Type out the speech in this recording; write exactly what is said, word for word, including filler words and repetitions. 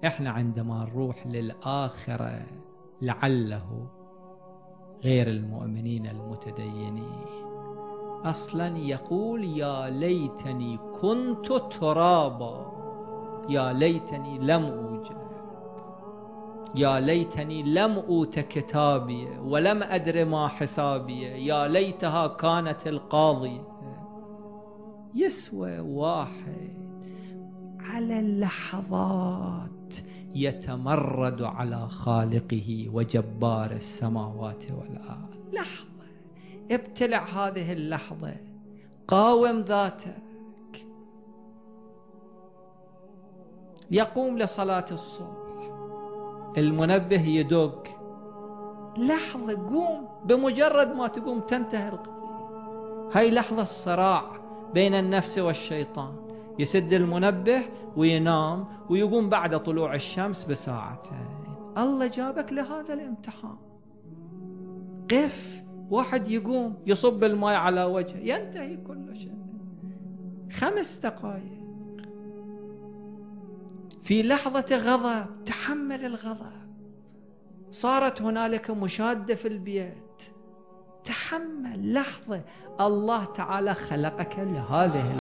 إحنا عندما نروح للآخرة لعله غير المؤمنين المتدينين أصلا يقول يا ليتني كنت ترابا، يا ليتني لم أوجد، يا ليتني لم أوت كتابي ولم أدر ما حسابي، يا ليتها كانت القاضية. يسوى واحد على اللحظات يتمرد على خالقه وجبار السماوات والأرض. لحظة ابتلع هذه اللحظة، قاوم ذاتك. يقوم لصلاة الصبح، المنبه يدق، لحظة قوم، بمجرد ما تقوم تنتهي القضية. هاي لحظة الصراع بين النفس والشيطان، يسد المنبه وينام ويقوم بعد طلوع الشمس بساعتين. الله جابك لهذا الامتحان. قف. واحد يقوم يصب الماء على وجهه ينتهي كل شيء. خمس دقائق. في لحظة غضب تحمل الغضب، صارت هنالك مشادة في البيت، تحمل لحظة. الله تعالى خلقك لهذه